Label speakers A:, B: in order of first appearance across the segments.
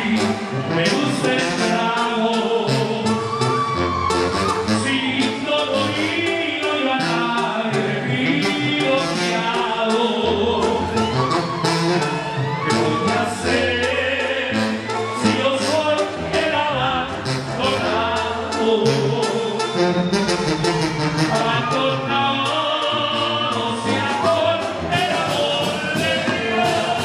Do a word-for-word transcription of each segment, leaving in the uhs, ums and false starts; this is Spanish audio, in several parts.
A: me gusta el trago. Si todo vino y banal, vivo fiado. ¿Qué voy a hacer si yo soy el abandonado? Abandonado sea por el amor de Dios.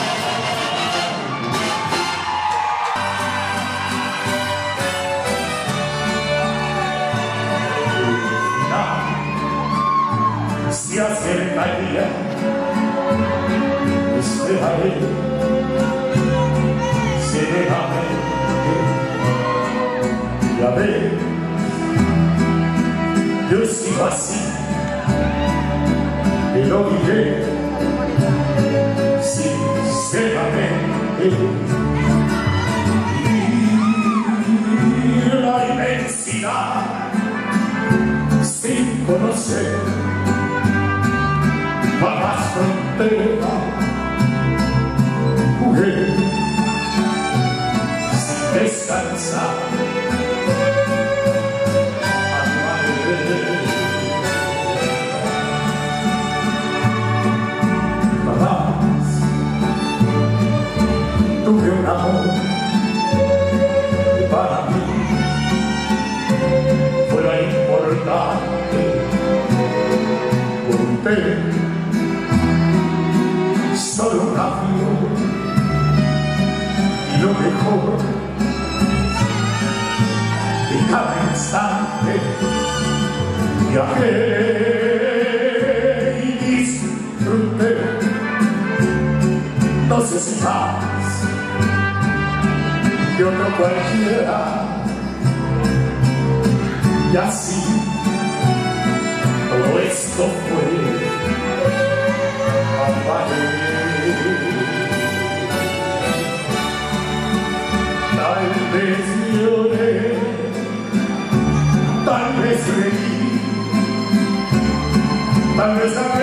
B: Si acerca el día, esperaré, se déjame, ya ve, yo sigo así, te lo diré, sinceramente, y la inmensidad, sin conocer más frontera, mujer, sin descansar, jamás tuve un amor que para mí fuera importante. Conté solo una flor y lo mejor de cada instante viajé y disfruté. No sé si más que otro cualquiera, y así todo esto fue tal vez lloré, tal vez reí, tal vez